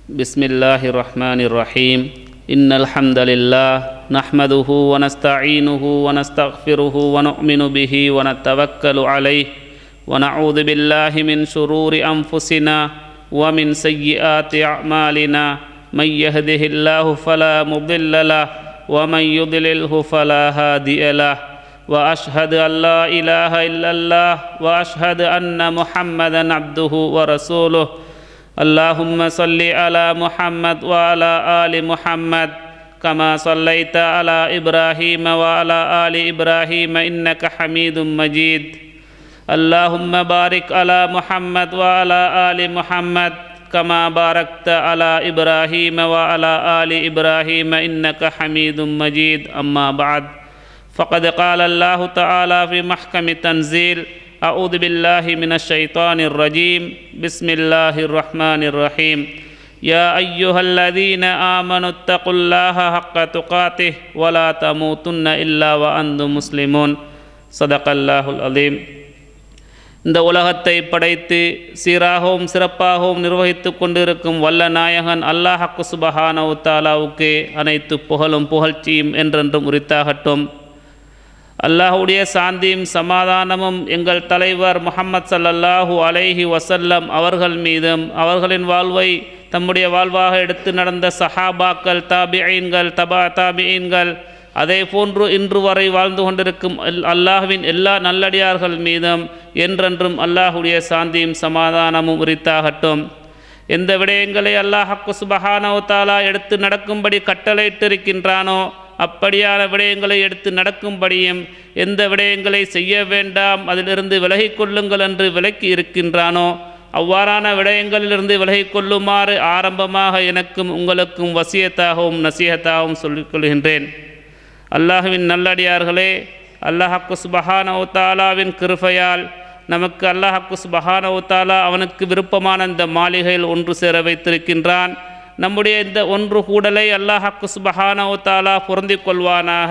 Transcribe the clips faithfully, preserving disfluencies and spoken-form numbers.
بسم الله الرحمن الرحيم إن الحمد لله نحمده ونستعينه ونستغفره ونؤمن به ونتوكل عليه ونعوذ بالله من شرور أنفسنا ومن سيئات أعمالنا من يهده الله فلا مضل له ومن يضلله فلا هادي له وأشهد أن لا إله إلا الله وأشهد أن محمدا عبده ورسوله اللهم صل على محمد وعلى آل محمد كما صليت على إبراهيم وعلى آل إبراهيم إنك حميد مجيد اللهم بارك على محمد وعلى آل محمد كما باركت على إبراهيم وعلى آل إبراهيم إنك حميد مجيد أما بعد فقد قال الله تعالى في محكم تنزيل أعوذ بالله من الشيطان الرجيم بسم الله الرحمن الرحيم يا أيها الذين آمنوا اتقوا الله حق تقاته ولا تموتن إلا وأنتم مسلمون صدق الله العظيم. இந்த உலகத்தை படைத்து சீராகவும் சிறப்பாகவும் நிர்வகித்து கொண்டிருக்கும் வல்ல நாயகன் அல்லாஹ் சுப்ஹானஹு வ தஆலாவுக்கு அனைத்து புகழும் புகழ்ச்சியும் என்றென்றும் உரித்தாகட்டும். அல்லாஹுடைய சாந்தியும் சமாதானமும் எங்கள் தலைவர் முஹம்மது ஸல்லல்லாஹு அலைஹி வஸல்லம் அவர்கள் மீதும் அவர்களின் வாழ்வை தம்முடைய வாழ்வாக எடுத்து நடந்த சஹாபாக்கள், தாபிஈன்கள், தபா தாபிஈன்கள், அதே போன்று இன்று வரை வாழ்ந்து கொண்டிருக்கும் அல்லாஹ்வின் எல்லா நல்லடியார்கள் மீதும் என்றென்றும் அல்லாஹுடைய சாந்தியும் சமாதானமும் உரித்தாகட்டும். எந்த விடயங்களை அல்லாஹ் சுப்ஹானஹு வ தஆலா எடுத்து நடக்கும்படி கட்டளையிட்டிருக்கின்றானோ அப்படியான விடயங்களை எடுத்து நடக்கும்படியும் எந்த விடயங்களை செய்ய வேண்டாம் அதிலிருந்து விலகிக் கொள்ளுங்கள் என்று விலக்கி இருக்கின்றானோ அவ்வாறான விடயங்களிலிருந்து விலகிக் கொள்ளுமாறு ஆரம்பமாக எனக்கும் உங்களுக்கும் வசியத்தாகவும் நசீஹத்தாகவும் சொல்லிக்கொள்கின்றேன். அல்லாஹ்வின் நல்லடியார்களே, அல்லாஹ் சுப்ஹானஹு வ தஆலாவின் கிருபையால் நமக்கு அல்லாஹ் சுப்ஹானஹு வ தஆலா அவனுக்கு விருப்பமான இந்த மாளிகையில் ஒன்று சேர வைத்திருக்கின்றான். நம்முடைய இந்த ஒன்று கூடலை அல்லாஹ் சுப்ஹானஹு வ தஆலா பொருந்திக் கொள்வானாக.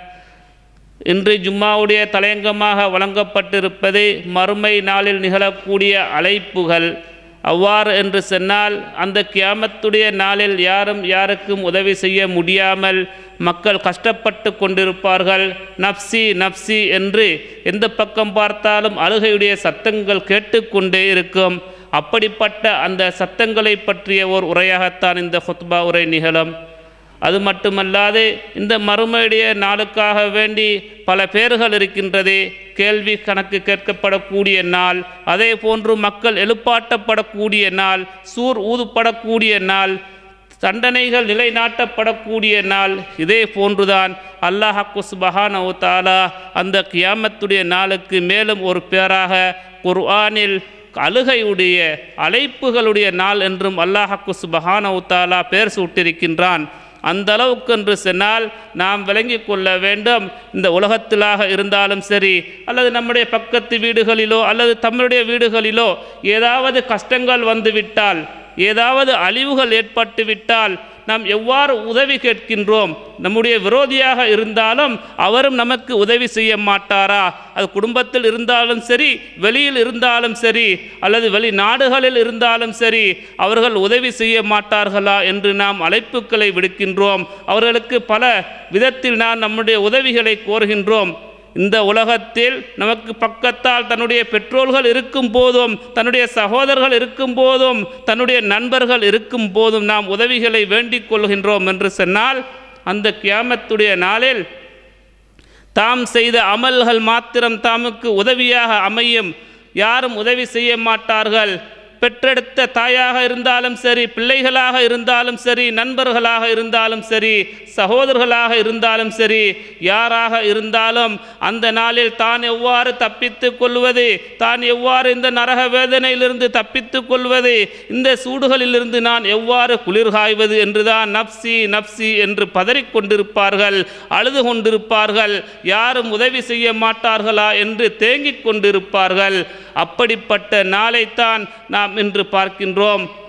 இன்று ஜும்மாவுடைய தலையங்கமாக வழங்கப்பட்டிருப்பது மறுமை நாளில் நிகழக்கூடிய அழைப்புகள். அவ்வாறு என்று சொன்னால் அந்த கியாமத்துடைய நாளில் யாரும் யாருக்கும் உதவி செய்ய முடியாமல் மக்கள் கஷ்டப்பட்டு கொண்டிருப்பார்கள். நப்சி நப்சி என்று எந்த பக்கம் பார்த்தாலும் அழுகையுடைய சத்தங்கள் கேட்டுக்கொண்டே இருக்கும். அப்படிப்பட்ட அந்த சத்தங்களை பற்றிய ஓர் உரையாகத்தான் இந்த ஹுத்பா உரை நிகழும். அது மட்டுமல்லாது இந்த மறுமையுடைய நாளுக்காக வேண்டி பல பேர்கள் இருக்கின்றது. கேள்வி கணக்கு கேட்கப்படக்கூடிய நாள், அதே போன்று மக்கள் எழுப்பாட்டப்படக்கூடிய நாள், சூர் ஊதுப்படக்கூடிய நாள், தண்டனைகள் நிலைநாட்டப்படக்கூடிய நாள். இதே போன்றுதான் அல்லாஹ் சுப்ஹானஹு வ தஆலா அந்த கியாமத்துடைய நாளுக்கு மேலும் ஒரு பேராக குர்ஆனில் அழுகையுடைய அழைப்புகளுடைய நாள் என்றும் அல்லாஹ் சுப்ஹானஹு வ தஆலா பெயர் சூட்டியிருக்கின்றான். அந்த அளவுக்கு என்று சொன்னால் நாம் விளங்கி கொள்ள வேண்டும். இந்த உலகத்திலாக இருந்தாலும் சரி, அல்லது நம்முடைய பக்கத்து வீடுகளிலோ அல்லது தம்முடைய வீடுகளிலோ ஏதாவது கஷ்டங்கள் வந்துவிட்டால், ஏதாவது அழிவுகள் ஏற்பட்டு விட்டால் நாம் எவ்வாறு உதவி கேட்கின்றோம்? நம்முடைய விரோதியாக இருந்தாலும் அவரும் நமக்கு உதவி செய்ய மாட்டாரா? அது குடும்பத்தில் இருந்தாலும் சரி, வெளியில் இருந்தாலும் சரி, அல்லது வெளிநாடுகளில் இருந்தாலும் சரி, அவர்கள் உதவி செய்ய மாட்டார்களா என்று நாம் அழைப்புகளை விடுக்கின்றோம். அவர்களுக்கு பல விதத்தில் நாம் நம்முடைய உதவிகளை கோருகின்றோம். இந்த உலகத்தில் நமக்கு பக்கத்தால் தன்னுடைய பெற்றோர்கள் இருக்கும் போதும், தன்னுடைய சகோதரர்கள் இருக்கும் போதும், தன்னுடைய நண்பர்கள் இருக்கும் போதும் நாம் உதவிகளை வேண்டிக் கொள்கின்றோம் என்று சொன்னால் அந்த கியாமத்துடைய நாளில் தாம் செய்த அமல்கள் மாத்திரம் தாமுக்கு உதவியாக அமையும். யாரும் உதவி செய்ய மாட்டார்கள். பெற்றெடுத்த தாயாக இருந்தாலும் சரி, பிள்ளைகளாக இருந்தாலும் சரி, நண்பர்களாக இருந்தாலும் சரி, சகோதரர்களாக இருந்தாலும் சரி, யாராக இருந்தாலும் அந்த நாளில் தான் எவ்வாறு தப்பித்து கொள்வது, தான் எவ்வாறு இந்த நரக வேதனையிலிருந்து தப்பித்து கொள்வது, இந்த சூடுகளிலிருந்து நான் எவ்வாறு குளிர்காய்வது என்றுதான் நப்சி நப்சி என்று பதறிக்கொண்டிருப்பார்கள், அழுது கொண்டிருப்பார்கள். யாரும் உதவி செய்ய மாட்டார்களா என்று தேங்கிக் கொண்டிருப்பார்கள். அப்படிப்பட்ட நாளைத்தான் நாம் இன்று பார்க்கின்றோம்.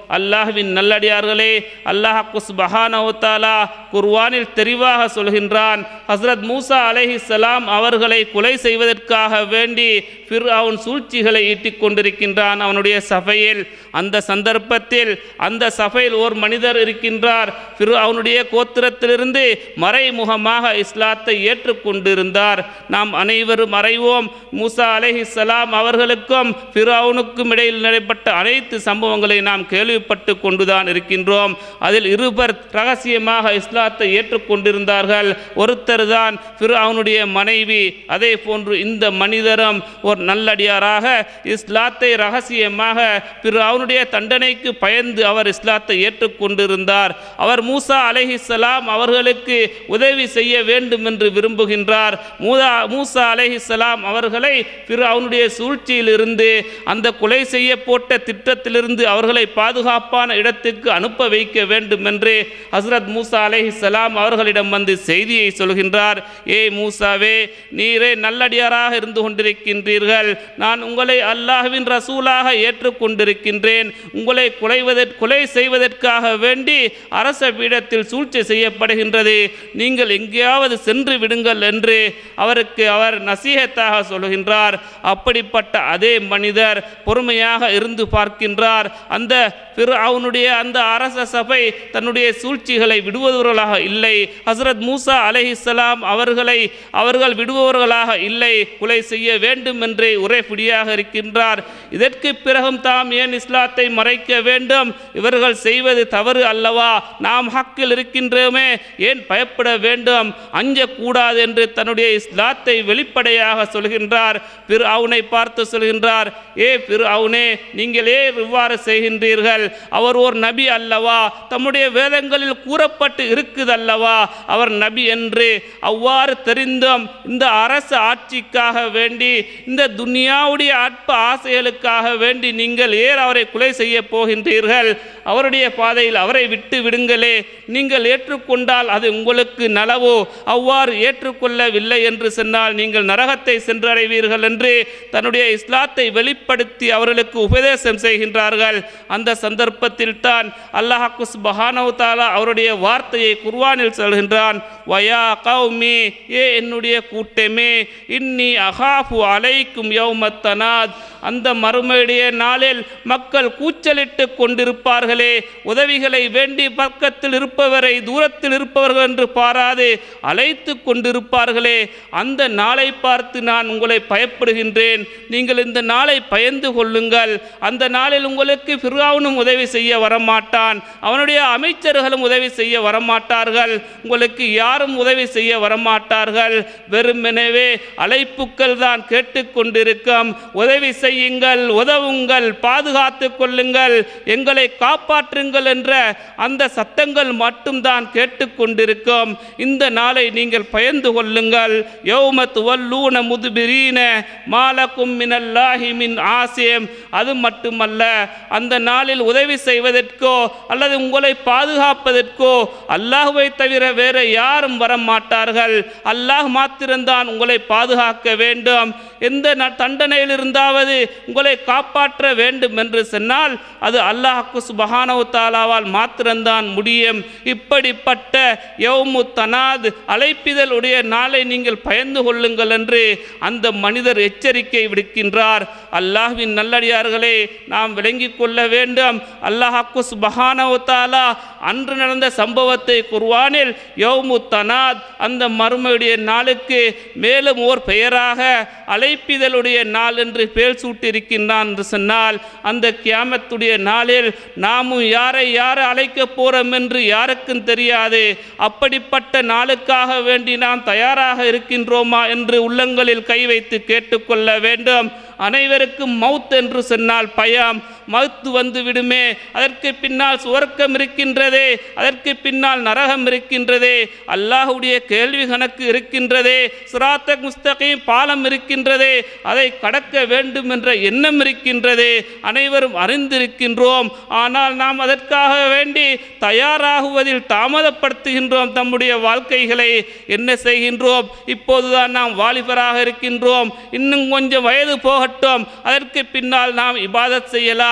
அல்லாஹ்வின் நல்லடியார்களே, அல்லாஹ் சுப்ஹானஹு வ தஆலா குர்ஆனில் தெளிவாக சொல்கின்றான், ஹஸ்ரத் மூசா அலைஹிஸ்ஸலாம் அவர்களை கொலை செய்வதற்காக வேண்டி ஃபிர்அவுன் சூழ்ச்சிகளை ஈட்டிக் கொண்டிருக்கின்றான் அவனுடைய சபையில். அந்த சந்தர்ப்பத்தில் அந்த சபையில் ஓர் மனிதர் இருக்கின்றார். ஃபிர்அவுனுடைய கோத்திரத்திலிருந்து மறைமுகமாக இஸ்லாத்தை ஏற்றுக்கொண்டிருந்தார். நாம் அனைவரும் அறிவோம், மூசா அலைஹிஸ்ஸலாம் அவர்களுக்கும் ஃபிர்அவுனுக்கும் இடையில் நடைபெற்ற அனைத்து சம்பவங்களை நாம் கேள்விப்பட்டு கொண்டுதான் இருக்கின்றோம். அதில் இருவர் ரகசியமாக இஸ்லாத்தை ஏற்றுக்கொண்டிருந்தார்கள். ஒருத்தர் தான் ஃபிர்அவுனுடைய மனைவி. அதே போன்று இந்த மனிதரும் ஒரு நல்லடியாராக இஸ்லாத்தை ரகசியமாக ஃபிர்அவுனுடைய தண்டனைக்கு பயந்து அவர் இஸ்லாத்தை ஏற்றுக்கொண்டிருந்தார். அவர் மூசா அலைஹிஸ்ஸலாம் அவர்களுக்கு உதவி செய்ய வேண்டும் என்று விரும்புகின்றார். மூசா மூசா அலைஹிஸ்ஸலாம் அவர்களை ஃபிர்அவுனுடைய சூழ்ச்சியிலிருந்து, அந்த கொலை செய்ய போட்ட திட்டத்திலிருந்து அவர்களை பாதுகாப்பான இடத்துக்கு அனுப்ப வைக்க வேண்டும் என்று ஹஸ்ரத் மூசா அலைஹிஸ்ஸலாம் அவர்களிடம் வந்து செய்தியை சொல்கின்றார். ஏ மூசாவே, நீரே நல்லடியாராக இருந்து கொண்டிருக்கின்றீர்கள். நான் உங்களை அல்லாஹ்வின் ரசூலாக ஏற்றுக்கொண்டிருக்கின்றேன். உங்களை கொலைவதற்கு கொலை செய்வதற்காக வேண்டி அரச பீடத்தில் சூழ்ச்சி செய்யப்படுகின்றது. நீங்கள் எங்கேயாவது சென்று விடுங்கள் என்று அவருக்கு அவர் நசீஹத்தாக சொல்கின்றார். அப்படிப்பட்ட அதே மனிதர் பொறுமையாக இருந்து பார்க்கின்றார். அந்த ஃபிர்அவுனுடைய அந்த அரச சபை தன்னுடைய சூழ்ச்சிகளை விடுவவர்களாக இல்லை. ஹஸ்ரத் மூசா அலைஹிஸ்ஸலாம் அவர்களை அவர்கள் விடுபவர்களாக இல்லை. கொலை செய்ய வேண்டும் என்றே ஒரே பிடியாக இருக்கின்றார். இதற்கு பிறகும் தாம் ஏன் இஸ்லாத்தை மறைக்க வேண்டும்? இவர்கள் செய்வது தவறு அல்லவா? நாம் ஹக்கில் இருக்கின்றோமே, ஏன் பயப்பட வேண்டும், அஞ்சக்கூடாது என்று தன்னுடைய இஸ்லாத்தை வெளிப்படையாக சொல்கின்றார். ஃபிர்அவுனை பார்த்து சொல்கின்றார், ஏ ஃபிர்அவுனே, நீங்கள் ஏன் இவ்வாறு செய்கின்றீர்கள்? அவர் ஒரு நபி அல்லவா? தம்முடைய வேதங்களில் கூறப்பட்டு இருக்குது அல்லவா அவர் நபி என்று? அவ்வாறு தெரிந்தும் இந்த அரச ஆட்சிக்காக வேண்டி, இந்த துனியாவுடைய அற்ப ஆசைகளுக்காக வேண்டி நீங்கள் ஏன் அவரை கொலை செய்ய போகின்றீர்கள்? அவருடைய பாதையில் அவரை விட்டு விடுங்களே. நீங்கள் ஏற்றுக்கொண்டால் அது உங்களுக்கு நலவோ, அவ்வாறு ஏற்றுக்கொள்ளவில்லை என்று சொன்னால் நீங்கள் நரகத்தை சென்றடைவீர்கள் என்று தன்னுடைய இஸ்லாத்தை வெளிப்படுத்தி அவர்களுக்கு உபதேசம் செய்கின்றார்கள். அந்த சந்தர்ப்பத்தில் தான் அல்லாஹ் சுப்ஹானஹு வ தஆலா அவருடைய வார்த்தையை குர்ஆனில் சொல்கின்றான், வயா கௌமி, ஏ என்னுடைய கூட்டமே, இன்னி அகாஃபு அலைக்கும் யௌமத் தனாத். அந்த மறுமையுடைய நாளில் மக்கள் கூச்சலிட்டு கொண்டிருப்பார்களே, உதவிகளை வேண்டி பக்கத்தில் இருப்பவரை தூரத்தில் இருப்பவர்கள் என்று பாராது அழைத்து கொண்டிருப்பார்களே, அந்த நாளை பார்த்து நான் உங்களை பயப்படுகின்றேன். நீங்கள் இந்த நாளை பயந்து கொள்ளுங்கள். அந்த நாளில் உங்களுக்கு ஃபிர்அவுனும் உதவி செய்ய வரமாட்டான், அவனுடைய அமைச்சர்களும் உதவி செய்ய வரமாட்டார்கள், உங்களுக்கு யாரும் உதவி செய்ய வரமாட்டார்கள். வெறுமெனவே அழைப்புக்கள் தான் கேட்டுக்கொண்டிருக்கும். உதவி செய்யுங்கள், உதவுங்கள், பாதுகாத்து கொள்ளுங்கள், எங்களை காப்பாற்றுங்கள் என்ற அந்த சத்தங்கள் மட்டும்தான் கேட்டுக்கொண்டிருக்கும். இந்த நாளை நீங்கள் பயந்து கொள்ளுங்கள். யௌம துவல்லூன முதுபிரீன மாலக்கும் மினல்லாஹி மின் ஆசியம். அது மட்டுமல்ல, அந்த நாளில் உதவி செய்வதற்கோ அல்லது உங்களை பாதுகாப்பதற்கோ அல்லாஹ்வை தவிர வேற யாரும் வரமாட்டார்கள். அல்லாஹ் மாத்திரம்தான் உங்களை பாதுகாக்க வேண்டும். எந்த தண்டனையில் இருந்தாவது உங்களை காப்பாற்ற வேண்டும் என்று சொன்னால் அது அல்லாஹ் சுப்ஹானஹு வ தஆலாவால் மாத்திரம்தான் முடியும். இப்படிப்பட்ட யௌமு தனாத் அழைப்பிதழுடைய நாளை நீங்கள் பயந்து கொள்ளுங்கள் என்று அந்த மனிதர் எச்சரிக்கை விடுக்கின்றார். அல்லாஹ்வின் நல்லடியார்களே, நாம் விளங்கிக் கொள்ள வேண்டும். அல்லாஹ் சுப்ஹானஹு வ தஆலா அன்று நடந்த சம்பவத்தை குர்ஆனில் யௌமு தனாத், அந்த மறுமையுடைய நாளுக்கு மேலும் ஓர் பெயராக அழைப்பிதழுடைய நாள் என்று பெயர் சூட்டியிருக்கின்றான் என்று சொன்னால், அந்த கியாமத்துடைய நாளில் நாமும் யாரை யாரை அழைக்க போறோம் என்று யாருக்கும் தெரியாது. அப்படிப்பட்ட நாளுக்காக வேண்டி நாம் தயாராக இருக்கின்றோமா என்று உள்ளங்களில் கை வைத்து கேட்டுக்கொள்ள வேண்டும். அனைவருக்கும் மவுத் என்று சொன்னால் பயம். மவுத்து வந்து விடுமே, அதற்கு பின்னால் சுவர்க்கம் இருக்கின்றதே, அதற்கு பின்னால் நரகம் இருக்கின்றதே, அல்லாஹ்வுடைய கேள்வி கணக்கு இருக்கின்றதே, சிராத்த முஸ்தகீம் பாலம் இருக்கின்றதே, அதை கடக்க வேண்டும் என்ற எண்ணம் இருக்கின்றதே, அனைவரும் அறிந்திருக்கின்றோம். ஆனால் நாம் அதற்காக வேண்டி தயாராகுவதில் தாமதப்படுத்துகின்றோம். தம்முடைய வாழ்க்கைகளை என்ன செய்கின்றோம்? இப்போதுதான் நாம் வாலிபராக இருக்கின்றோம், இன்னும் கொஞ்சம் வயது போகட்டும், அதற்கு பின்னால் நாம் இபாதத் செய்யலாம்,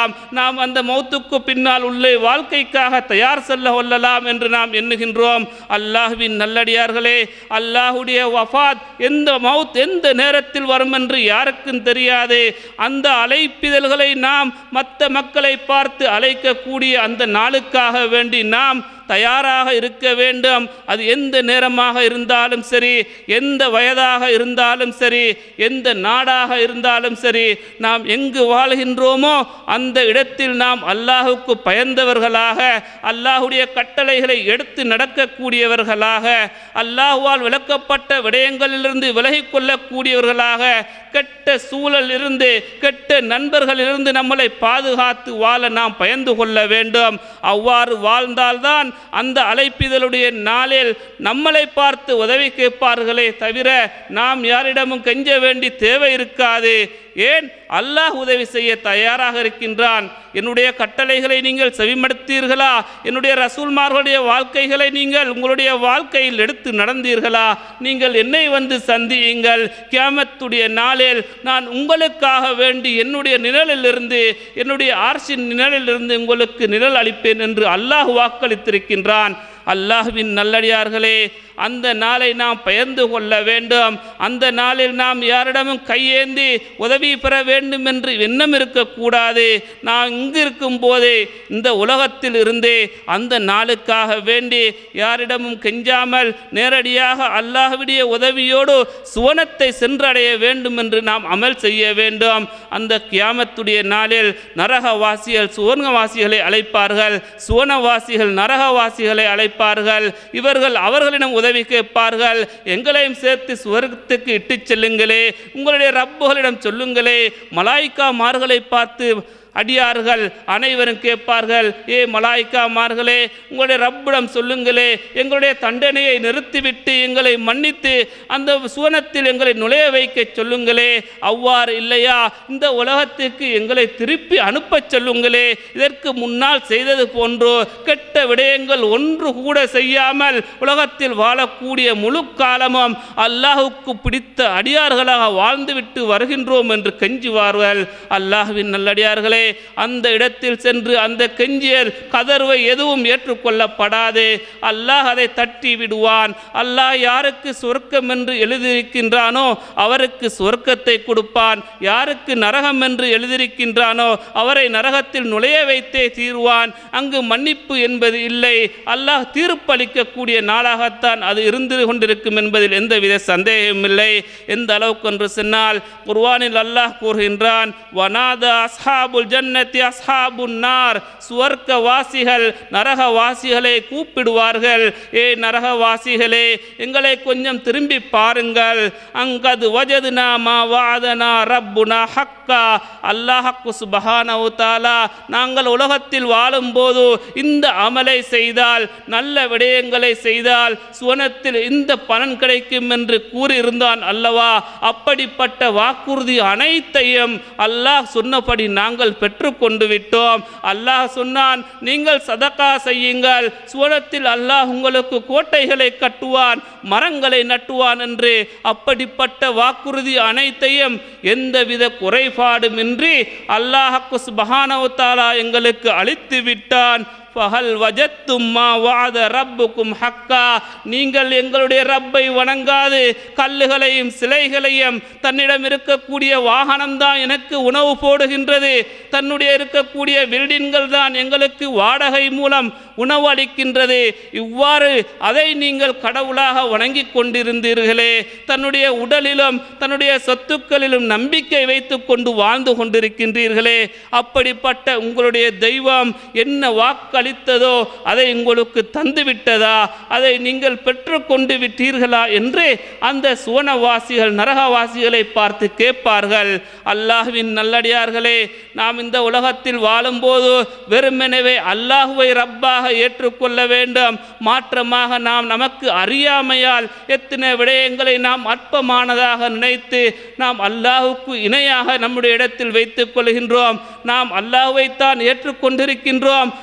கொள்ளலாம், நாம் அந்த மௌத்துக்கு பின்னால் உள்ள வாழ்க்கைக்காக தயார் செல்ல கொள்ளலாம் என்று நாம் எண்ணுகின்றோம். அல்லாஹ்வின் நல்லடியார்களே, அல்லாஹுடைய வஃபாத் எந்த மௌத் எந்த நேரத்தில் வரும் என்று யாருக்கும் தெரியாது. அந்த அழைப்பிதழ்களை நாம் மற்ற மக்களை பார்த்து அழைக்கக்கூடிய அந்த நாளுக்காக வேண்டி நாம் தயாராக இருக்க வேண்டும். அது எந்த நேரமாக இருந்தாலும் சரி, எந்த வயதாக இருந்தாலும் சரி, எந்த நாடாக இருந்தாலும் சரி, நாம் எங்கு வாழ்கின்றோமோ அந்த இடத்தில் நாம் அல்லாஹுக்கு பயந்தவர்களாக, அல்லாஹுடைய கட்டளைகளை எடுத்து நடக்கக்கூடியவர்களாக, அல்லாஹுவால் விளக்கப்பட்ட விடயங்களிலிருந்து விலகிக் கொள்ளக்கூடியவர்களாக, கெட்ட சூழல் இருந்து கெட்ட நண்பர்களிலிருந்து நம்மளை பாதுகாத்து வாழ நாம் பயந்து கொள்ள வேண்டும். அவ்வாறு வாழ்ந்தால்தான் அந்த அழைப்பிதழுடைய நாளில் நம்மளை பார்த்து உதவி கேட்பார்களே தவிர நாம் யாரிடமும் கெஞ்ச வேண்டி தேவை இருக்காது. ஏன்? அல்லாஹ் உதவி செய்ய தயாராக இருக்கின்றான். என்னுடைய கட்டளைகளை நீங்கள் செவிமடுத்தீர்களா? என்னுடைய ரசூல்மார்களுடைய வாழ்க்கைகளை நீங்கள் உங்களுடைய வாழ்க்கையில் எடுத்து நடந்தீர்களா? நீங்கள் என்னை வந்து சந்தியுங்கள், கியாமத்துடைய நாளில் நான் உங்களுக்காக வேண்டி என்னுடைய நிழலிலிருந்து, என்னுடைய ஆர்ஷின் நிழலிலிருந்து உங்களுக்கு நிழல் அளிப்பேன் என்று அல்லாஹ் வாக்களித்திருக்கின்றான். அல்லாஹ்வின் நல்லடியார்களே, அந்த நாளை நாம் பயந்து கொள்ள வேண்டும். அந்த நாளில் நாம் யாரிடமும் கையேந்தி உதவி பெற வேண்டும் என்று எண்ணம் இருக்கக்கூடாது. நான் இங்கு இருக்கும் போதே இந்த உலகத்தில் இருந்தே அந்த நாளுக்காக வேண்டி யாரிடமும் கெஞ்சாமல் நேரடியாக அல்லாஹ்வுடைய உதவியோடு சுவனத்தை சென்றடைய வேண்டும் என்று நாம் அமல் செய்ய வேண்டும். அந்த கியாமத்துடைய நாளில் நரகவாசிகள் சுவர்ணவாசிகளை அழைப்பார்கள், சுவனவாசிகள் நரகவாசிகளை அழைப்பார்கள். இவர்கள் அவர்களிடம் உதவி கேட்பார்கள். எங்களையும் சேர்த்து சுவர்க்கத்துக்கு இட்டு செல்லுங்களே, உங்களுடைய ரப்புகளிடம் சொல்லுங்களே. மலாய்க்கா மார்களை பார்த்து அடியார்கள் அனைவரும் கேட்பார்கள், ஏ மலாய்க்காமார்களே, உங்களுடைய ரப்பிடம் சொல்லுங்களே, எங்களுடைய தண்டனையை நிறுத்திவிட்டு எங்களை மன்னித்து அந்த சுவனத்தில் எங்களை நுழைய வைக்க சொல்லுங்களே. அவ்வாறு இல்லையா, இந்த உலகத்திற்கு எங்களை திருப்பி அனுப்ப சொல்லுங்களே. இதற்கு முன்னால் செய்தது போன்றோ கெட்ட விடயங்கள் ஒன்று கூட செய்யாமல் உலகத்தில் வாழக்கூடிய முழு காலமும் அல்லாஹுக்கு பிடித்த அடியார்களாக வாழ்ந்துவிட்டு வருகின்றோம் என்று கெஞ்சுவார்கள். அல்லாஹ்வின் நல்லடியார்களே, அந்த இடத்தில் சென்று அந்த கெஞ்சியல் கதர்வை எதுவும் ஏற்றுக்கொள்ளப்படாது. அல்லாஹ் அதை தட்டி விடுவான். அல்லாஹ் யாருக்கு சொர்க்கம் என்று எழுதியிருக்கின்றானோ அவருக்கு சொர்க்கத்தை கொடுப்பான். யாருக்கு நரகம் என்று எழுதியிருக்கின்றானோ அவரை நரகத்தில் நுழைய வைத்தே தீர்வான். அங்கு மன்னிப்பு என்பது இல்லை. அல்லாஹ் தீர்ப்பளிக்கக்கூடிய நாளாகத்தான் அது இருந்து கொண்டிருக்கும் என்பதில் எந்தவித சந்தேகமும் இல்லை. எந்த அளவுக்கு என்று சொன்னால், குர்ஆனில் அல்லாஹ் கூறுகின்றான், வனாதா அஸ்ஹாபுல் ஜன்னத்தி அஸ்ஹாபுன் நார், சுவர்க்கவாசிகள் நரகவாசிகளை கூப்பிடுவார்கள், ஏ நரகவாசிகளே, எங்களை கொஞ்சம் திரும்பி பாருங்கள். அங்கது வஜதுனா மா வஅதனா ரப்புனா ஹக்கா, அல்லாஹ் சுப்ஹானஹு தஆலா நாங்கள் உலகத்தில் வாழும்போது இந்த அமலை செய்தால், நல்ல விடயங்களை செய்தால் சுவனத்தில் இந்த பலன் கிடைக்கும் என்று கூறியிருந்தான் அல்லவா? அப்படிப்பட்ட வாக்குறுதி அனைத்தையும் அல்லாஹ் சொன்னபடி நாங்கள் பெற்றுக்கொண்டு விட்டோம். அல்லாஹ் சொன்னான், நீங்கள் சதகா செய்யுங்கள், சுவனத்தில் அல்லாஹ் உங்களுக்கு கோட்டைகளை கட்டுவான், மரங்களை நட்டுவான் என்று. அப்படிப்பட்ட வாக்குறுதி அனைத்தையும் எந்தவித குறைபாடுமின்றி அல்லாஹ் சுப்ஹானஹு தஆலா எங்களுக்கு அளித்து விட்டான். ஃபஹல் வஜத்தும் மா வஅத ரப்புக்கும் ஹக்கா, நீங்கள் எங்களுடைய ரப்பை வணங்காது கல்லுகளையும் சிலைகளையும், தன்னிடம் இருக்கக்கூடிய வாகனம் தான் எனக்கு உணவு போடுகின்றது, தன்னுடைய இருக்கக்கூடிய பில்டிங்கள் தான் எங்களுக்கு வாடகை மூலம் உணவு அளிக்கின்றது, இவ்வாறு அதை நீங்கள் கடவுளாக வணங்கி கொண்டிருந்தீர்களே, தன்னுடைய உடலிலும் தன்னுடைய சொத்துக்களிலும் நம்பிக்கை வைத்து கொண்டு வாழ்ந்து கொண்டிருக்கின்றீர்களே, அப்படிப்பட்ட உங்களுடைய தெய்வம் என்ன வாக்களித்ததோ அதை உங்களுக்கு தந்துவிட்டதா, அதை நீங்கள் பெற்றுக்கொண்டு விட்டீர்களா என்று அந்த சுவனவாசிகள் நரகவாசிகளை பார்த்து கேட்பார்கள். அல்லாஹ்வின் நல்லடியார்களே, நாம் இந்த உலகத்தில் வாழும்போது வெறுமெனவே அல்லாஹுவை ரப்பாக ஏற்றுக்கொள்ள வேண்டும். மாற்றமாக நாம் நமக்கு அறியாமையால் எத்தனை விடயங்களை நாம் அற்பமானதாக நினைத்து நாம் அல்லாஹுக்கு இணையாக நம்முடைய இடத்தில் வைத்துக் கொள்கின்றோம். நாம் அல்லாஹுவைத்தான் ஏற்றுக்கொண்டிருக்கின்றோம், ஆனால்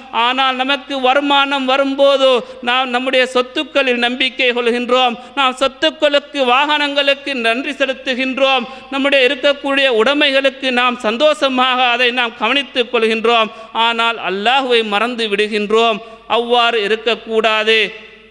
ஆனால் நமக்கு வருமானம் வரும்போது நாம் நம்முடைய சொத்துக்களில் நம்பிக்கை கொள்கின்றோம். நாம் சொத்துக்களுக்கு வாகனங்களுக்கு நன்றி செலுத்துகின்றோம். நம்முடைய இருக்கக்கூடிய உடைமைகளுக்கு நாம் சந்தோஷமாக அதை நாம் கவனித்துக் கொள்கின்றோம். ஆனால் அல்லாஹ்வை மறந்து விடுகின்றோம். அவ்வாறு இருக்கக்கூடாது.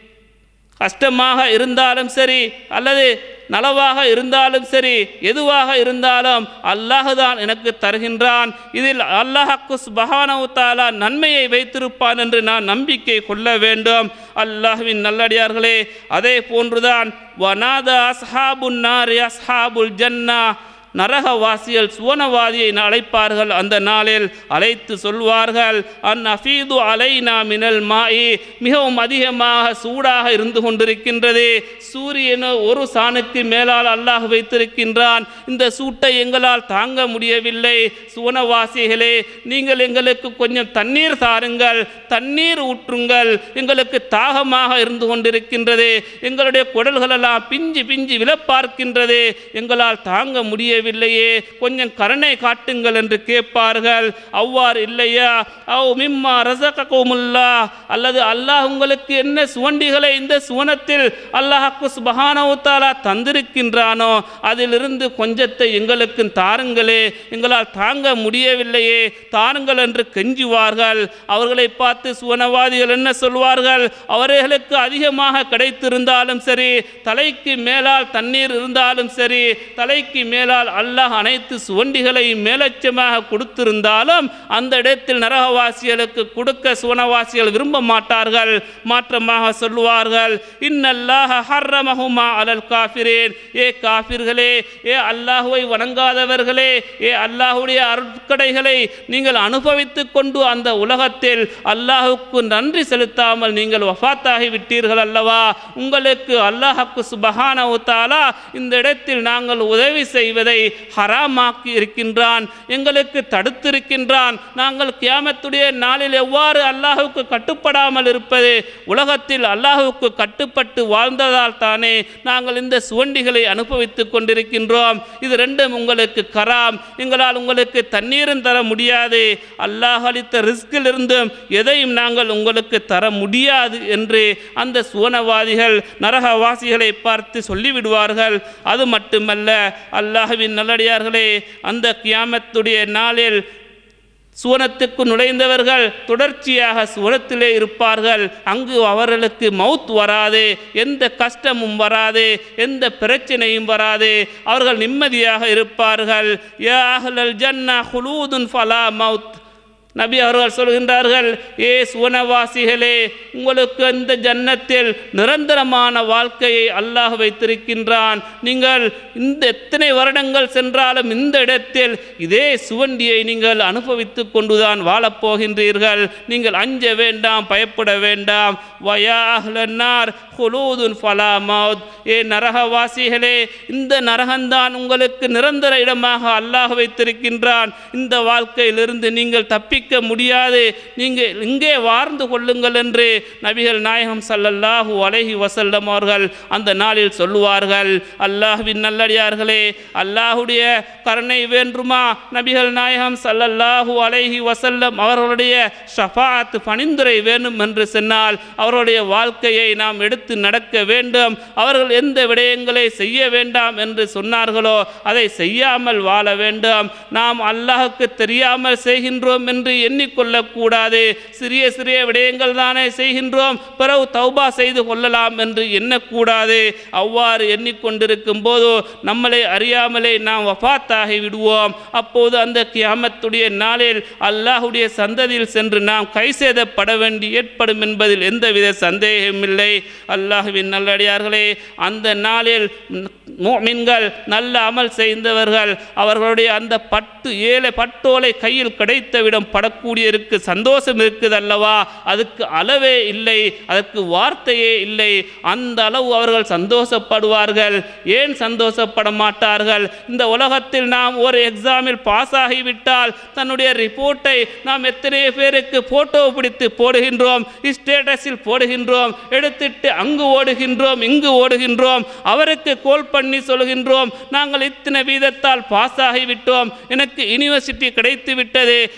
கஷ்டமாக இருந்தாலும் சரி அல்லது நலவாக இருந்தாலும் சரி எதுவாக இருந்தாலும் அல்லாஹ் தான் எனக்கு தருகின்றான், இதில் அல்லாஹ் சுப்ஹானஹு வ தஆலா நன்மையை வைத்திருப்பான் என்று நான் நம்பிக்கை கொள்ள வேண்டும். அல்லாஹ்வின் நல்லடியார்களே, அதே போன்றுதான் வனாதா அஸ்ஹாபுன் நாரி அஸ்ஹாபுல் ஜன்னா, நரகவாசிகள் சுவனவாதியை அழைப்பார்கள். அந்த நாளில் அழைத்து சொல்வார்கள், அன் அஃபீது அலைனா மினல் மாஇ, மிகவும் அதிகமாக சூடாக இருந்து கொண்டிருக்கின்றது. சூரியனோ ஒரு சாணுக்கு மேலால் அல்லாஹ் வைத்திருக்கின்றான். இந்த சூட்டை எங்களால் தாங்க முடியவில்லை. சுவனவாசிகளே, நீங்கள் எங்களுக்கு கொஞ்சம் தண்ணீர் தாருங்கள், தண்ணீர் ஊற்றுங்கள், எங்களுக்கு தாகமாக இருந்து கொண்டிருக்கின்றது, எங்களுடைய குடல்களெல்லாம் பிஞ்சு பிஞ்சு விழப்பார்க்கின்றது, எங்களால் தாங்க முடிய இல்லையே, கொஞ்சம் கருணை காட்டுங்கள் என்று கேட்பார்கள். அவ்வாறு இல்லையா, அவ் மிம்மா ரஸககுமுல்லாஹ், அல்லது அல்லாஹ் உங்களுக்கு என்ன சுவண்டிகளை இந்த சுவனத்தில் அல்லாஹ் சுப்ஹானஹு வ தஆலா தந்திருக்கின்றானோ அதிலிருந்து கொஞ்சத்தை எங்களுக்கு தாருங்களே, எங்களால் தாங்க முடியவில்லையே, தாருங்கள் என்று கெஞ்சுவார்கள். அவர்களை பார்த்து சுவனவாதிகள் என்ன சொல்வார்கள், அவர்களுக்கு அதிகமாக கிடைத்திருந்தாலும் சரி, தலைக்கு மேலால் தண்ணீர் இருந்தாலும் சரி, தலைக்கு மேலால் அல்லாஹ் அனைத்து சுவண்டிகளையும் மேலட்சமாக கொடுத்திருந்தாலும் அந்த இடத்தில் நரகவாசிகளுக்கு கொடுக்க சுவனவாசிகள் விரும்ப மாட்டார்கள். மாற்றமாக சொல்லுவார்கள், இன்னல்லாஹ ஹர்ரமஹுமா அலல் காஃபிரீன், ஏ காஃபிர்களே, ஏ அல்லாஹ்வை வணங்காதவர்களே, ஏ அல்லாஹ்வுடைய அருட்கடைகளை நீங்கள் அனுபவித்துக் கொண்டு அந்த உலகத்தில் அல்லாஹ்வுக்கு நன்றி செலுத்தாமல் நீங்கள் வஃபாத்தாகி விட்டீர்கள் அல்லவா, உங்களுக்கு அல்லாஹ் சுப்ஹானஹு வ தஆலா இந்த இடத்தில் நாங்கள் உதவி செய்வதை ஹராமாக்கி இருக்கின்றான், எங்களுக்கு தடுத்திருக்கின்றான். நாங்கள் கியாமத்துடைய நாளில் எவ்வாறு அல்லாஹ்வுக்கு கட்டுப்படாமல் இருப்பது? உலகத்தில் அல்லாஹ்வுக்கு கட்டுப்பட்டு வாழ்ந்ததால் தானே நாங்கள் இந்த சுவண்டிகளை அனுபவித்துக் கொண்டிருக்கின்றோம். இது ரெண்டும் உங்களுக்கு கராம், எங்களால் உங்களுக்கு தண்ணீரும் தர முடியாது, அல்லாஹ் அளித்த ரிஸ்கில் இருந்தும் எதையும் நாங்கள் உங்களுக்கு தர முடியாது என்று அந்த சுவனவாதிகள் நரகவாசிகளை பார்த்து சொல்லிவிடுவார்கள். அது மட்டுமல்ல, அல்லாஹ்வின் நல்லடியார்களே, அந்த கியாமத்துடைய நாளில் சுவனத்துக்கு நுழைந்தவர்கள் தொடர்ச்சியாக சுவனத்திலே இருப்பார்கள். அங்கு அவர்களுக்கு மவுத் வராது, எந்த கஷ்டமும் வராது, எந்த பிரச்சனையும் வராது, அவர்கள் நிம்மதியாக இருப்பார்கள். யா அஹ்லல் ஜன்னா ஹுலூதுன் ஃபலா மவுத், நபி அவர்கள் சொல்கின்றார்கள், ஏ சுவனவாசிகளே, உங்களுக்கு அந்த ஜன்னத்தில் நிரந்தரமான வாழ்க்கையை அல்லாஹ் வைத்திருக்கின்றான். நீங்கள் இந்த எத்தனை வருடங்கள் சென்றாலும் இந்த இடத்தில் இதே சுவண்டியை நீங்கள் அனுபவித்து கொண்டுதான் வாழப்போகின்றீர்கள். நீங்கள் அஞ்ச வேண்டாம், பயப்பட வேண்டாம். வயா அஹ்லன்னார் ஹுலூதுன் ஃபலா மவுத், ஏ நரகவாசிகளே, இந்த நரகந்தான் உங்களுக்கு நிரந்தர இடமாக அல்லாஹ் வைத்திருக்கின்றான். இந்த வாழ்க்கையிலிருந்து நீங்கள் தப்பி முடியாது, நீங்கள் இங்கே வாழ்ந்து கொள்ளுங்கள் என்று நபிகள் நாயகம் ஸல்லல்லாஹு அலைஹி வஸல்லம் அவர்கள் அந்த நாளில் சொல்லுவார்கள். அல்லாஹ்வின் நல்லடியார்களே, அல்லாஹ்வுடைய கருணை வேண்டுமா, நபிகள் நாயகம் ஸல்லல்லாஹு அலைஹி வஸல்லம் அவர்களுடைய ஷஃபாஅத் பணிந்துரை வேண்டும் என்று சொன்னால் அவருடைய வாழ்க்கையை நாம் எடுத்து நடக்க வேண்டும். அவர்கள் எந்த விடயங்களை செய்ய வேண்டாம் என்று சொன்னார்களோ அதை செய்யாமல் வாழ வேண்டும். நாம் அல்லாஹ்வுக்கு தெரியாமல் செய்கின்றோம் என்று எண்ணிக்கொள்ளக்கூடாது. சிறிய சிறிய விடயங்கள் தானே செய்கின்றோம், பிறகு தௌபா செய்து கொள்ளலாம் என்று எண்ணக்கூடாது. அவ்வாறு எண்ணிக்கொண்டிருக்கும் போது நம்மளை அறியாமலே நாம் வஃபாத்தாகி விடுவோம். அப்போது அந்த கியாமத்துடைய நாளில் அல்லாஹ்வுடைய சந்ததியில் சென்று நாம் கைசேதப்பட வேண்டி ஏற்படும் என்பதில் எந்தவித சந்தேகமில்லை. அல்லாஹ்வின் நல்லடியார்களே, அந்த நாளில் முஃமின்கள் நல்ல அமல் செய்தவர்கள் அவர்களுடைய அந்த பட்டு ஏழை பட்டோலை கையில் கிடைத்தவிடம் படக்கூடியருக்கு சந்தோஷம் இருக்குது அல்லவா, அதுக்கு அளவே இல்லை, அதற்கு வார்த்தையே இல்லை. அந்த அளவு அவர்கள் சந்தோஷப்படுவார்கள். ஏன் சந்தோஷப்பட மாட்டார்கள்? இந்த உலகத்தில் நாம் ஒரு எக்ஸாமில் பாஸ் ஆகிவிட்டால் தன்னுடைய ரிப்போர்ட்டை நாம் எத்தனை பேருக்கு போட்டோ பிடித்து போடுகின்றோம், ஸ்டேட்டஸில் போடுகின்றோம், எடுத்துட்டு அங்கு ஓடுகின்றோம், இங்கு ஓடுகின்றோம், அவருக்கு கோல் பண்ணி சொல்கின்றோம், நாங்கள் இத்தனை வீதத்தால் பாஸ் ஆகிவிட்டோம், எனக்கு யூனிவர்சிட்டி கிடைத்து விட்டது, எனக்கு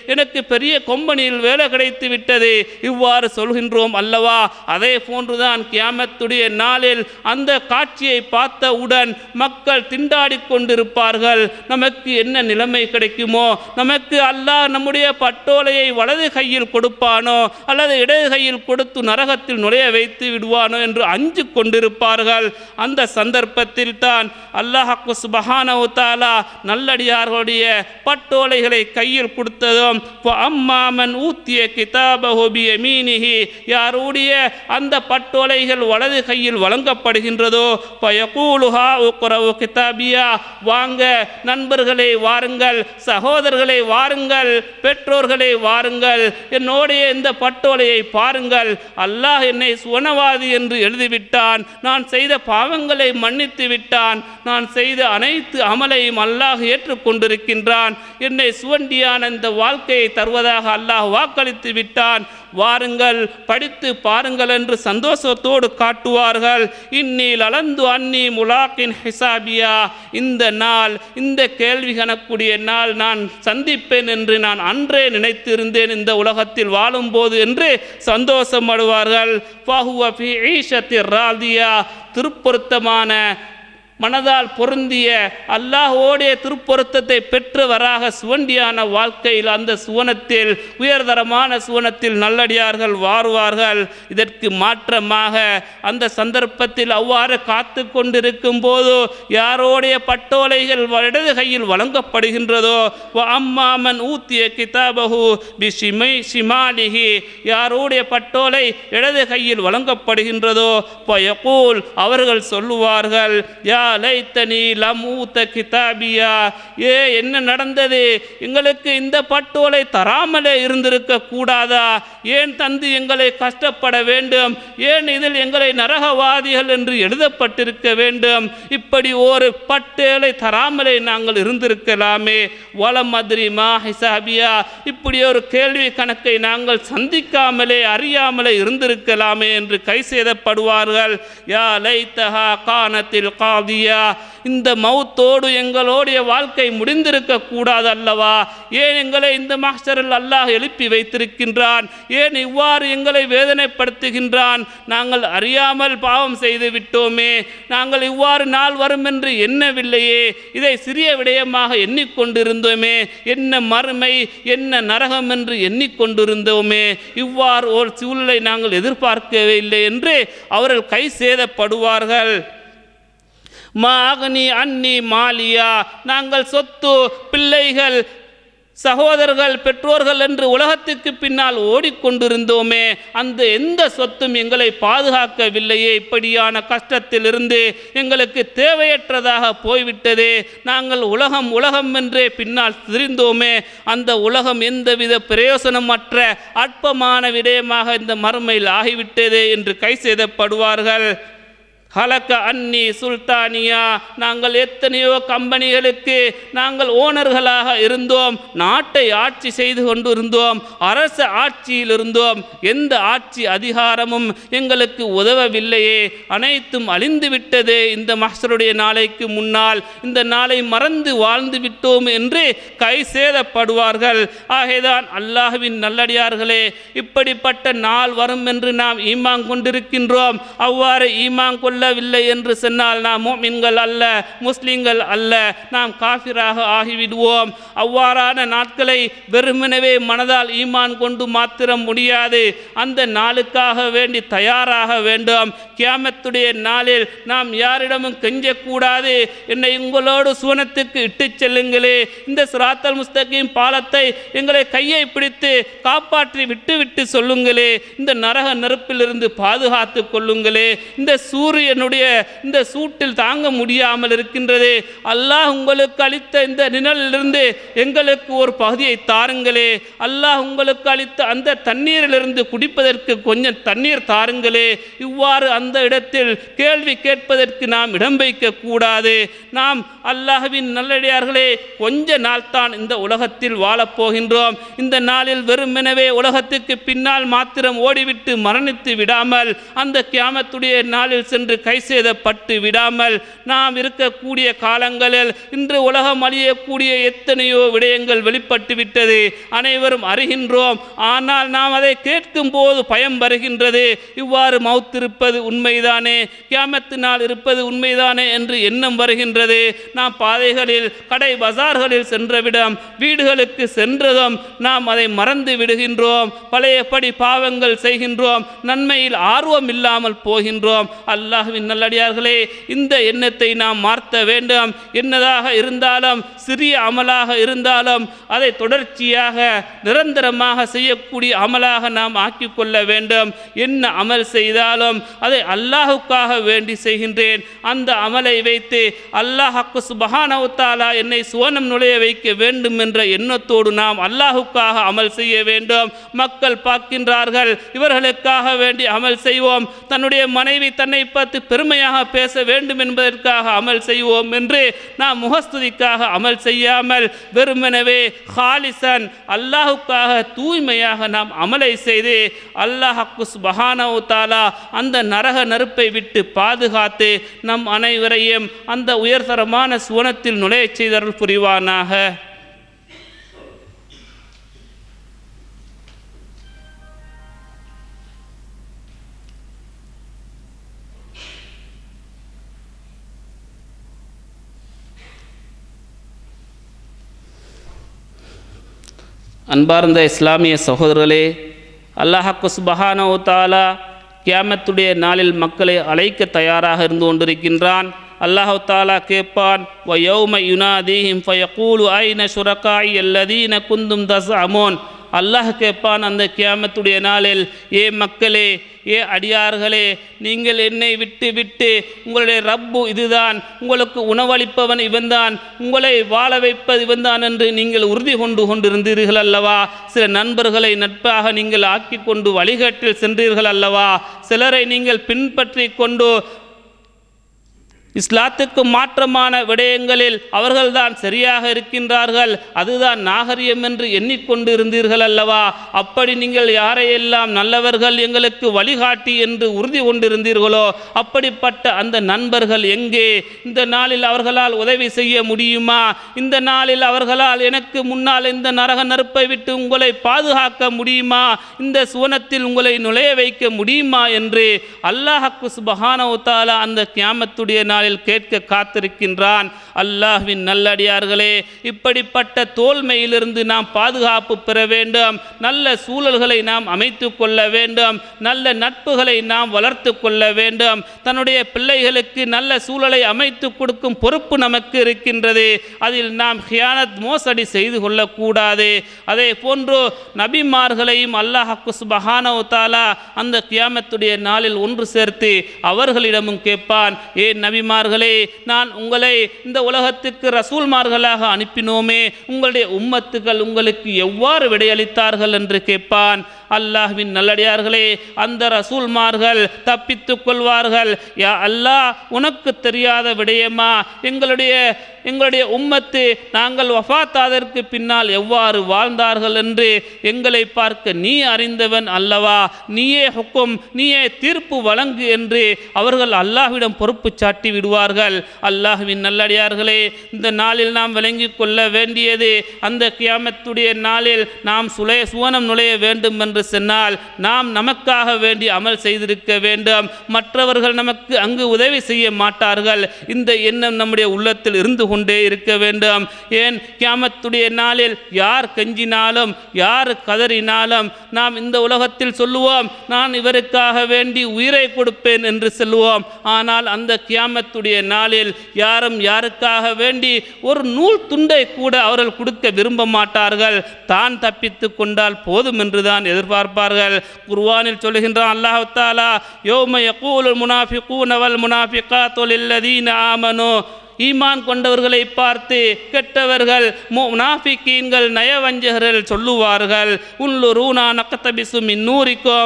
பெரிய கொம்பனியில் வேலை கிடைத்து விட்டது, இவ்வாறு சொல்கின்றோம் அல்லவா? அதே போன்றுதான் கியாமத்துடைய நாளில் அந்த காட்சியை பார்த்தவுடன் மக்கள் திண்டாடி கொண்டிருப்பார்கள். நமக்கு என்ன நிலைமை கிடைக்குமோ, நமக்கு அல்லாஹ் நம்முடைய பட்டோலையை வலது கையில் கொடுப்பானோ அல்லது இடது கையில் கொடுத்து நரகத்தில் நுழைய வைத்து விடுவானோ என்று அஞ்சு கொண்டிருப்பார்கள். அந்த சந்தர்ப்பத்தில் தான் அல்லாஹ் சுப்ஹானஹு வ தஆலா நல்லடியார்களுடைய பட்டோலைகளை கையில் கொடுத்ததும் அம்மாமன் ஊத்திய கிதாபஹு பியமீனிஹி, யாருடைய அந்த பட்டோலைகள் வலது கையில் வழங்கப்படுகின்றதோ ஃபயகூலுஹா உக்ரவு கிதாபியா, வாங்க நண்பர்களே வாருங்கள், சகோதரர்களே வாருங்கள், பெற்றோர்களே வாருங்கள், என்னுடைய இந்த பட்டோலையை பாருங்கள், அல்லாஹ் என்னை சுவனவாதி என்று எழுதிவிட்டான், நான் செய்த பாவங்களை மன்னித்து விட்டான், நான் செய்த அனைத்து அமலையும் அல்லாஹ் ஏற்றுக்கொண்டிருக்கின்றான், என்னை சுவண்டியான இந்த வாழ்க்கையை தருவதாக அல்லாஹ் வாக்களித்து விட்டான், வாருங்கள் படித்து பாருங்கள் என்று சந்தோஷத்தோடு காட்டுவார்கள். இன்னில் அலந்து அன்னி முலாக்கின் ஹிசாபியா, இந்த நாள், இந்த கேள்வி கணக்கூடிய நாள் நான் சந்திப்பேன் என்று நான் அன்றே நினைத்திருந்தேன் இந்த உலகத்தில் வாழும்போது என்று சந்தோஷப்படுவார்கள். ஃபஹுவ ஃபீ ஈஷத்திர் ராதியா, திருப்பொருத்தமான மனதால் பொருந்திய அல்லாஹ்வோடைய திருப்பொருத்தத்தை பெற்றவராக சுவண்டியான வாழ்க்கையில் அந்த சுவனத்தில் உயர்தரமான சுவனத்தில் நல்லடியார்கள் வாருவார்கள். இதற்கு மாற்றமாக அந்த சந்தர்ப்பத்தில் அவ்வாறு காத்து கொண்டிருக்கும் போது யாரோடைய பட்டோலைகள் இடது கையில் வழங்கப்படுகின்றதோ அம்மாமன் ஊத்திய கிதாபஹு பிஷிமை ஷிமாலிஹி, யாரோடைய பட்டோலை இடது கையில் வழங்கப்படுகின்றதோ ஃபயகூல், அவர்கள் சொல்லுவார்கள், யா லைத்தனி லமூத கிதாபியா, ஏ என்ன நடந்தது, எங்களுக்கு இந்த பட்டோலை தராமலே இருந்திருக்க கூடாதா, ஏன் தந்து எங்களை கஷ்டப்பட வேண்டும், ஏன் இதில் எங்களை நரகவாதிகள் என்று எழுதப்பட்டிருக்க வேண்டும், இப்படி ஒரு பட்டோலை தராமலே நாங்கள் இருந்திருக்கலாமே, வலம் மத்ரிமா ஹிசாபியா, இப்படி ஒரு கேள்வி கணக்கை நாங்கள் சந்திக்காமலே அறியாமலே இருந்திருக்கலாமே என்று கை செய்தப்படுவார்கள். யா லைத்தஹா கானத்தில் காதி, இந்த மௌத்தோடு எங்களுடைய வாழ்க்கை முடிந்திருக்க கூடாது அல்லவா, ஏன் எங்களை இந்த மஹ்ஷரில் அல்லாஹ் எழுப்பி வைத்திருக்கின்றான், ஏன் இவ்வாறு எங்களை வேதனைப்படுத்துகின்றான், நாங்கள் அறியாமல் பாவம் செய்து விட்டோமே, நாங்கள் இவ்வாறு நாள் வரும் என்று எண்ணவில்லையே, இதை சிறிய விடயமாக எண்ணிக்கொண்டிருந்தோமே, என்ன மறுமை என்ன நரகம் என்று எண்ணிக்கொண்டிருந்தோமே, இவ்வாறு ஒரு சூழலை நாங்கள் எதிர்பார்க்கவே இல்லை என்று அவர்கள் கை சேதப்படுவார்கள். மாகனி அன்னி மாலியா, நாங்கள் சொத்து பிள்ளைகள் சகோதரர்கள் பெற்றோர்கள் என்று உலகத்துக்கு பின்னால் ஓடிக்கொண்டிருந்தோமே, அந்த எந்த சொத்தும் எங்களை பாதுகாக்கவில்லையே, இப்படியான கஷ்டத்திலிருந்து எங்களுக்கு தேவையற்றதாக போய்விட்டதே, நாங்கள் உலகம் உலகம் என்றே பின்னால் திரிந்தோமே, அந்த உலகம் எந்தவித பிரயோசனமற்ற அற்பமான விடயமாக இந்த மறுமையில் ஆகிவிட்டதே என்று கை செய்தப்படுவார்கள். ஹலக்க அன்னி சுல்தானியா, நாங்கள் எத்தனையோ கம்பெனிகளுக்கு நாங்கள் ஓனர்களாக இருந்தோம், நாட்டை ஆட்சி செய்து கொண்டிருந்தோம், அரச ஆட்சியில் இருந்தோம், எந்த ஆட்சி அதிகாரமும் எங்களுக்கு உதவவில்லையே, அனைத்தும் அழிந்து விட்டது இந்த மஹ்ஷருடைய நாளைக்கு முன்னால், இந்த நாளை மறந்து வாழ்ந்து விட்டோம் என்று கை சேதப்படுவார்கள். ஆகைதான் அல்லாஹ்வின் நல்லடியார்களே, இப்படிப்பட்ட நாள் வரும் என்று நாம் ஈமான் கொண்டிருக்கின்றோம். அவ்வாறு ஈமான் கொள்ள வில்லை என்று சொன்னால் நாம் முஃமின்கள் அல்ல, முஸ்லிம்கள் அல்ல, நாம் காஃபிராக ஆகிவிடுவோம். அவ்வாறான நாட்களை வெறுமனவே மனதால் ஈமான் கொண்டு மாத்திரம் முடியாது, அந்த நாளுக்காக வேண்டி தயாராக வேண்டும். கியாமத்துடைய நாளில் நாம் யாரிடமும் கெஞ்சக்கூடாது, என்னை உங்களோடு சுவனத்துக்கு இட்டு செல்லுங்களே, இந்த சிராத்தல் முஸ்தகீம் பாலத்தை எங்களை கையை பிடித்து காப்பாற்றி விட்டு விட்டு சொல்லுங்களே, இந்த நரக நெருப்பிலிருந்து பாதுகாத்து கொள்ளுங்களே, இந்த சூரியன் இந்த சூட்டில் தாங்க முடியாமல் இருக்கின்றது, அல்லாஹ் உங்களுக்கு அளித்த இந்த நிழலிலிருந்து எங்களுக்கு ஒரு பகுதியை தாருங்களே, அல்லாஹ் உங்களுக்கு அளித்த அந்த தண்ணீரிலிருந்து குடிப்பதற்கு கொஞ்சம் தண்ணீர் தாருங்களே, இவ்வாறு அந்த இடத்தில் கேள்வி கேட்பதற்கு நாம் இடம் வைக்க கூடாது. நாம் அல்லாஹ்வின் நல்லடியார்களே, கொஞ்ச நாள் தான் இந்த உலகத்தில் வாழப்போகின்றோம். இந்த நாளில் வெறுமெனவே உலகத்துக்கு பின்னால் மாத்திரம் ஓடிவிட்டு மரணித்து விடாமல் அந்த கியாமத்துடைய நாளில் சென்று கை சேதப்பட்டு விடாமல் நாம் இருக்கக்கூடிய காலங்களில் இன்று உலகம் அழியக்கூடிய எத்தனையோ விடயங்கள் வெளிப்பட்டு விட்டது, அனைவரும் அறிகின்றோம். ஆனால் நாம் அதை கேட்கும் போது பயம் வருகின்றது. இவ்வாறு மௌத் இருப்பது உண்மைதானே, கியாமத்து நாள் இருப்பது உண்மைதானே என்று எண்ணம் வருகின்றது. நாம் பாதைகளில் கடை பஜார்களில் சென்றவிடம் வீடுகளுக்கு சென்றதும் நாம் அதை மறந்து விடுகின்றோம். பழையபடி பாவங்கள் செய்கின்றோம், நன்மையில் ஆர்வம் இல்லாமல் போகின்றோம். அல்லாஹ்வின் நல்லடியார்களே, இந்த எண்ணத்தை நாம் மாற்ற வேண்டும். என்னதாக இருந்தாலும், சிறிய அமலாக இருந்தாலும் அதை தொடர்ச்சியாக நிரந்தரமாக செய்யக்கூடிய அமலாக நாம் ஆக்கிக் கொள்ள வேண்டும். என்ன அமல் செய்தாலும் அதை அல்லாஹுக்காக வேண்டி செய்கின்றேன், அந்த அமலை வைத்து அல்லாஹ் சுப்ஹானஹு வ தஆலா என்னை சுவனம் நுழைய வைக்க வேண்டும் என்ற எண்ணத்தோடு நாம் அல்லாஹுக்காக அமல் செய்ய வேண்டும். மக்கள் பார்க்கின்றார்கள், இவர்களுக்காக வேண்டி அமல் செய்வோம், தன்னுடைய மனைவி தன்னை பார்த்து பெருமையாக பேச வேண்டும் என்பதற்காக அமல் செய்வோம் என்று நாம் முகஸ்துதிக்காக அமல் செய்யாமல் வெறுமெனவே ஹாலிசன் அல்லாஹுக்காக தூய்மையாக நாம் அமலை செய்து அல்லாஹ் சுப்ஹானஹு வ தஆலா அந்த நரக நெருப்பை விட்டு பாதுகாத்து நம் அனைவரையும் அந்த உயர்தரமான சுவனத்தில் நுழைய செய்தருள் புரிவானாக. அன்பார்ந்த இஸ்லாமிய சகோதரர்களே, அல்லாஹ் சுப்ஹானஹு வ தஆலா கியாமத்துடைய நாளில் மக்களை அழைக்க தயாராக இருந்து கொண்டிருக்கின்றான். அல்லாஹ் தஆலா கேட்பான், வ யௌம யுனாதீஹிம் ஃபயகூலு ஐன ஷுரகாஇ அல்லதீன குந்தும் தஸ்அமூன். அல்லாஹ் கேட்பான் அந்த கியாமத்துடைய நாளில், ஏ மக்களே, ஏ அடியார்களே, நீங்கள் என்னை விட்டு விட்டு உங்களுடைய ரப்பு இதுதான், உங்களுக்கு உணவளிப்பவன் இவன்தான், உங்களை வாழ வைப்பது இவன்தான் என்று நீங்கள் உறுதி கொண்டு கொண்டிருந்தீர்கள் அல்லவா? சில நண்பர்களை நட்பாக நீங்கள் ஆக்கி கொண்டு வழிகாட்டில் சென்றீர்கள் அல்லவா? சிலரை நீங்கள் பின்பற்றி கொண்டு இஸ்லாத்துக்கு மாற்றமான விடயங்களில் அவர்கள்தான் சரியாக இருக்கின்றார்கள், அதுதான் நாகரிகம் என்று எண்ணிக்கொண்டு இருந்தீர்கள் அல்லவா? அப்படி நீங்கள் யாரையெல்லாம் நல்லவர்கள் எங்களுக்கு வழிகாட்டி என்று உறுதி கொண்டிருந்தீர்களோ அப்படிப்பட்ட அந்த நண்பர்கள் எங்கே? இந்த நாளில் அவர்களால் உதவி செய்ய முடியுமா? இந்த நாளில் அவர்களால் எனக்கு முன்னால் இந்த நரக நெருப்பை விட்டு உங்களை பாதுகாக்க முடியுமா? இந்த சுவனத்தில் உங்களை நுழைய வைக்க முடியுமா என்று அல்லாஹ் சுப்ஹானஹு வ தஆலா அந்த கியாமத்துடைய நாள் கேட்க காத்திருக்கின்றான். அல்லாஹ்வின் நல்லடியார்களே, இப்படிப்பட்ட தோல்மையிலிருந்து நாம் பாதுகாப்பு பெற வேண்டும். நல்ல சூழல்களை நாம் அமைத்து கொள்ள வேண்டும். நல்ல நட்புகளை நாம் வளர்த்து கொள்ள வேண்டும். தன்னுடைய பிள்ளைகளுக்கு நல்ல சூழலை அமைத்து கொடுக்கும் பொறுப்பு நமக்கு இருக்கின்றது. அதில் நாம் ஹியானத் மோசடி செய்து கொள்ளக்கூடாது. அதே போன்று நபிமார்களையும் அல்லாஹ் சுப்ஹானஹு வ தஆலா அந்த கியாமத்துடைய நாளில் ஒன்று சேர்த்து அவர்களிடமும் கேட்பான், ஏ நபிமார்களே, நான் உங்களை இந்த உலகத்துக்கு ரசூல்மார்களாக அனுப்பினோமே, உங்களுடைய உம்மத்துகள் உங்களுக்கு எவ்வாறு விடையளித்தார்கள் என்று கேட்பான். அல்லாஹ்வின் நல்லடியார்களே, அந்த ரசூல்மார்கள் தப்பித்துக் கொள்வார்கள். யா அல்லாஹ், உனக்கு தெரியாத விடயமா? எங்களுடைய எங்களுடைய உம்மத்து நாங்கள் வஃபாத்தாதற்கு பின்னால் எவ்வாறு வாழ்ந்தார்கள் என்று எங்களை பார்க்க நீ அறிந்தவன் அல்லவா? நீயே ஹுக்கும், நீயே தீர்ப்பு வழங்கு என்று அவர்கள் அல்லாஹ்விடம் பொறுப்பு சாட்டி விடுவார்கள். அல்லாஹ்வின் நல்லடியார்களே, இந்த நாளில் நாம் விளங்கி கொள்ள வேண்டியது, அந்த கியாமத்துடைய நாளில் நாம் சுலை சுவனம் நுழைய வேண்டும் என்று சொன்னால் நாம் நமக்காக வேண்டி அமல் செய்திருக்க வேண்டும். மற்றவர்கள் நமக்கு அங்கு உதவி செய்ய மாட்டார்கள். இந்த எண்ணம் நம்முடைய உள்ளத்தில் இருந்து கொண்டே இருக்க வேண்டும். ஏன், கியாமத்துடைய நாளில் யார் கெஞ்சினாலும் யார் கதறினாலும் நாம் இந்த உலகத்தில் சொல்லுவோம், நான் இவருக்காக வேண்டி உயிரை கொடுப்பேன் என்று சொல்லுவோம். ஆனால் அந்த கியாமத்துடைய நாளில் யாரும் யாருக்காக வேண்டி ஒரு நூல் துண்டை கூட அவர்கள் கொடுக்க விரும்ப மாட்டார்கள். தான் தப்பித்து கொண்டால் போதும் என்றுதான் எதிர்பார்ப்பார்கள். குர்ஆனில் சொல்கின்றான் அல்லாஹ் தஆலா, யௌம யகூலுல் முனாஃபிகூன வல் முனாஃபிகாத்து லில்லதீன ஆமனூ, ஈமான் கொண்டவர்களை பார்த்து கெட்டவர்கள் முனாஃபிகீன்கள் நயவஞ்சகர்கள் சொல்லுவார்கள், உன்லுரூனா நக்தபிசு மின் நூரிக்கும்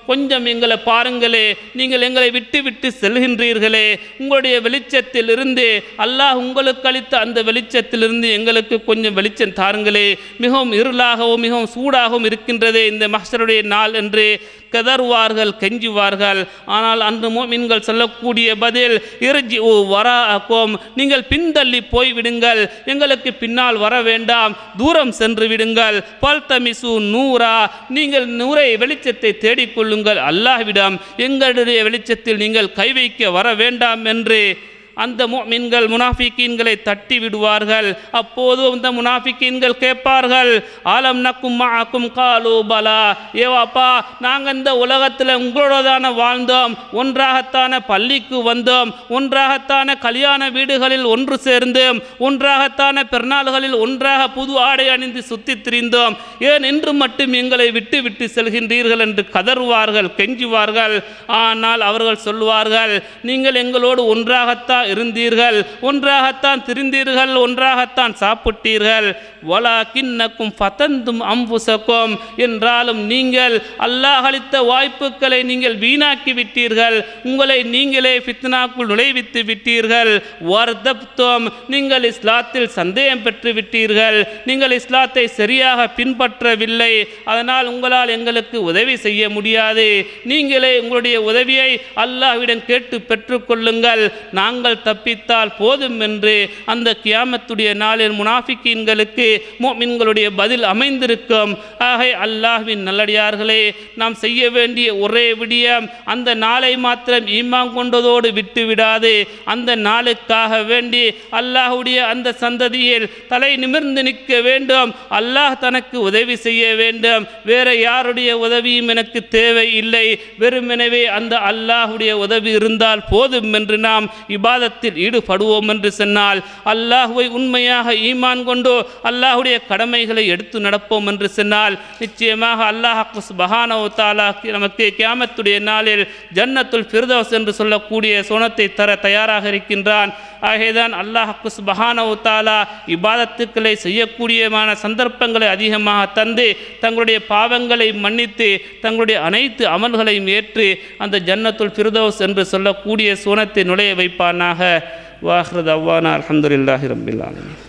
கொஞ்சம் எங்களை பாருங்களே, நீங்கள் எங்களை விட்டு விட்டு செல்கின்றீர்களே, உங்களுடைய வெளிச்சத்திலிருந்து அல்லாஹ் உங்களுக்கு அளித்த அந்த வெளிச்சத்திலிருந்து எங்களுக்கு கொஞ்சம் வெளிச்சம் தாருங்களே, மிகவும் இருளாகவும் மிகவும் சூடாகவும் இருக்கின்றதே இந்த மஹ்ஷருடைய நாள் என்று கதறுவார்கள், கெஞ்சுவார்கள். ஆனால் அன்று முஃமின்கள் சொல்லக்கூடிய பதில், இர்ஜிஉ வராஅக்கும், நீங்கள் பின்தள்ளி போய்விடுங்கள், எங்களுக்கு பின்னால் வர வேண்டாம், தூரம் சென்று விடுங்கள். பல்தமிசு நூரா, நீங்கள் நூரை வெளிச்சத்தை தேடிக்கொள்ளுங்கள், அல்லாஹ்விடம் எங்களுடைய வெளிச்சத்தில் நீங்கள் கை வைக்க வர வேண்டாம் என்று அந்த முஃமின்கள் முனாஃபிகீன்களை தட்டி விடுவார்கள். அப்போது அந்த முனாஃபிகீன்கள் கேட்பார்கள், ஆலம் நக்கும் மஅக்கும் காலு பலா, ஏவாப்பா நாங்கள் இந்த உலகத்தில் உங்களோடதான வாழ்ந்தோம், ஒன்றாகத்தான பள்ளிக்கு வந்தோம், ஒன்றாகத்தான கல்யாண வீடுகளில் ஒன்று சேர்ந்தோம், ஒன்றாகத்தான பெருநாள்களில் ஒன்றாக புது ஆடை அணிந்து சுற்றி திரிந்தோம், ஏன் என்று மட்டும் எங்களை விட்டு விட்டு செல்கின்றீர்கள் என்று கதறுவார்கள், கெஞ்சுவார்கள். ஆனால் அவர்கள் சொல்வார்கள், நீங்கள் எங்களோடு ஒன்றாகத்தான் இருந்தீர்கள், ஒன்றாகத்தான் திரிந்தீர்கள், ஒன்றாகத்தான் சாப்பிட்டீர்கள், வலாகின்னக்கும் ஃபதந்தும் அம்புசக்கும், என்றாலும் நீங்கள் அல்லாஹ் அளித்த வாய்ப்புகளை நீங்கள் வீணாக்கி விட்டீர்கள், உங்களை நீங்களே ஃபித்னாக்குள் நுழைவித்து விட்டீர்கள். வர்தப்தும், நீங்கள் இஸ்லாத்தில் சந்தேகம் பெற்று விட்டீர்கள், நீங்கள் இஸ்லாத்தை சரியாக பின்பற்றவில்லை, அதனால் உங்களால் எங்களுக்கு உதவி செய்ய முடியாது, நீங்களே உங்களுடைய உதவியை அல்லாஹ்விடம் கேட்டு பெற்றுக்கொள்ளுங்கள், நாங்கள் தப்பித்தால் போதும் என்று அந்த கியாமத்துடைய நாளில் முனாஃபிகீன்களுக்கு முஃமின்களுடைய பதில் அமைந்திருக்கும். ஆக அல்லாஹ்வின் நல்லடியார்களே, நாம் செய்ய வேண்டிய ஒரே விடயம், அந்த நாளை மாத்திரம் ஈமான் கொண்டதோடு விட்டு விடாது, அந்த நாளுக்காக வேண்டி அல்லாஹ்வுடைய அந்த சந்ததியில் தலை நிமிர்ந்து நிற்க வேண்டும், அல்லாஹ் தனக்கு உதவி செய்ய வேண்டும், வேற யாருடைய உதவியும் எனக்கு தேவை இல்லை, வெறுமெனவே அந்த அல்லாஹ்வுடைய உதவி இருந்தால் போதும் என்று நாம் இபாதத்தில் ஈடுபடுவோம் என்று சொன்னால், அல்லாஹ்வை உண்மையாக ஈமான் கொண்டு அல்லாஹ்வுடைய கடமைகளை எடுத்து நடப்போம் என்று சொன்னால், நிச்சயமாக அல்லாஹ் சுப்ஹானஹு வ தஆலா நமக்கு கியாமத்துடைய நாளில் ஜன்னத்துல் ஃபிர்தௌஸ் என்று சொல்லக்கூடிய சொனத்தை தர தயாராக இருக்கின்றான். ஆகவேதான் அல்லாஹ் சுப்ஹானஹு வ தஆலா இபாதத்துக்களை செய்யக்கூடியமான சந்தர்ப்பங்களை அதிகமாக தந்து தங்களுடைய பாவங்களை மன்னித்து தங்களுடைய அனைத்து அமல்களையும் ஏற்று அந்த ஜன்னத்துல் ஃபிர்தௌஸ் என்று சொல்லக்கூடிய சொனத்தை நுழைய வைப்பானாக. வாஹிரு தஅவானா அல்ஹம்துலில்லாஹி ரப்பில் ஆலமீன்.